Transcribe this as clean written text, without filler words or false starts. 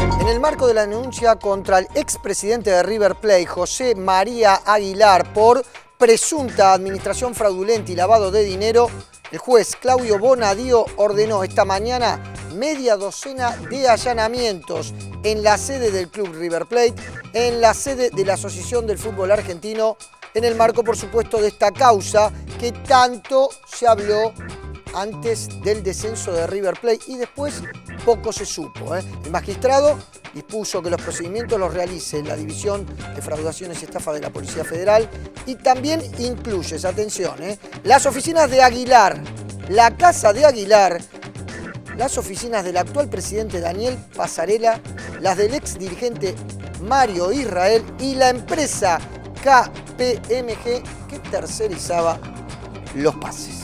En el marco de la denuncia contra el expresidente de River Plate, José María Aguilar, por presunta administración fraudulenta y lavado de dinero, el juez Claudio Bonadío ordenó esta mañana media docena de allanamientos en la sede del club River Plate, en la sede de la Asociación del Fútbol Argentino, en el marco, por supuesto, de esta causa que tanto se habló antes del descenso de River Plate y después poco se supo. El magistrado dispuso que los procedimientos los realice la División de Fraudaciones y Estafa de la Policía Federal y también incluye, atención, las oficinas de Aguilar, la casa de Aguilar, las oficinas del actual presidente Daniel Pasarela, las del ex dirigente Mario Israel y la empresa KPMG que tercerizaba los pases.